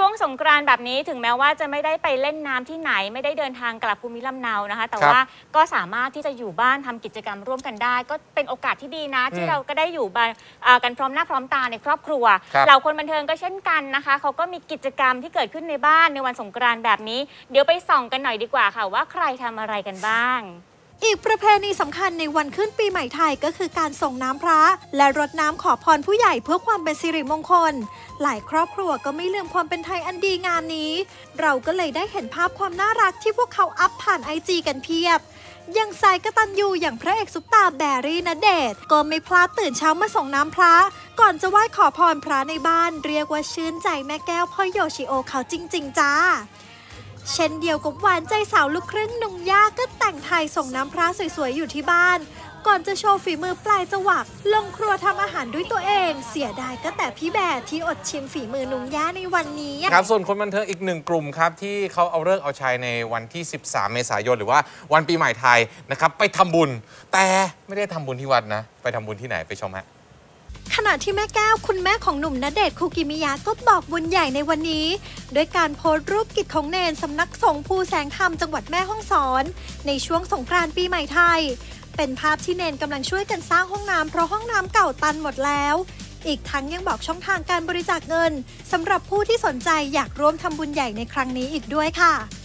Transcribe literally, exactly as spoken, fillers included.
ช่วงสงกรานต์แบบนี้ถึงแม้ว่าจะไม่ได้ไปเล่นน้ำที่ไหนไม่ได้เดินทางกลับภูมิลำเนานะคะแต่ว่าก็สามารถที่จะอยู่บ้านทำกิจกรรมร่วมกันได้ก็เป็นโอกาสที่ดีนะที่เราก็ได้อยู่กันพร้อมหน้าพร้อมตาในครอบครัวเหล่าคนบันเทิงก็เช่นกันนะคะเขาก็มีกิจกรรมที่เกิดขึ้นในบ้านในวันสงกรานต์แบบนี้เดี๋ยวไปส่องกันหน่อยดีกว่าค่ะว่าใครทำอะไรกันบ้างอีกประเพณีสำคัญในวันขึ้นปีใหม่ไทยก็คือการส่งน้ำพระและรดน้ำขอพรผู้ใหญ่เพื่อความเป็นสิริมงคลหลายครอบครัวก็ไม่ลืมความเป็นไทยอันดีงามนี้เราก็เลยได้เห็นภาพความน่ารักที่พวกเขาอัพผ่านไอจีกันเพียบอย่างสายกตัญญูอย่างพระเอกซุปตาแบรี่ณเดชน์ก็ไม่พลาดตื่นเช้ามาส่งน้ำพระก่อนจะไหว้ขอพรพระในบ้านเรียกว่าชื่นใจแม่แก้วพ่อโยชิโอเขาจริงๆจ้าเช่นเดียวกับหวานใจสาวลูกครึ่งนุ่งย่าก็แต่งไทยส่งน้ำพระสวยๆอยู่ที่บ้านก่อนจะโชว์ฝีมือปลายจวักลงครัวทำอาหารด้วยตัวเองเสียดายก็แต่พี่แบร์ที่อดชิมฝีมือนุ่งย่าในวันนี้ครับส่วนคนบันเทิงอีกหนึ่งกลุ่มครับที่เขาเอาเลิกเอาชัยในวันที่สิบสามเมษายนหรือว่าวันปีใหม่ไทยนะครับไปทำบุญแต่ไม่ได้ทำบุญที่วัดนะไปทำบุญที่ไหนไปชมฮะขณะที่แม่แก้วคุณแม่ของหนุ่มณเดชน์คุกิมิยะก็บอกบุญใหญ่ในวันนี้ด้วยการโพสต์รูปกิจของเนรสำนักสงฆ์ภูแสงธรรมจังหวัดแม่ฮ่องสอนในช่วงสงกรานต์ปีใหม่ไทยเป็นภาพที่เนรกำลังช่วยกันสร้างห้องน้ำเพราะห้องน้ำเก่าตันหมดแล้วอีกทั้งยังบอกช่องทางการบริจาคเงินสำหรับผู้ที่สนใจอยากร่วมทำบุญใหญ่ในครั้งนี้อีกด้วยค่ะ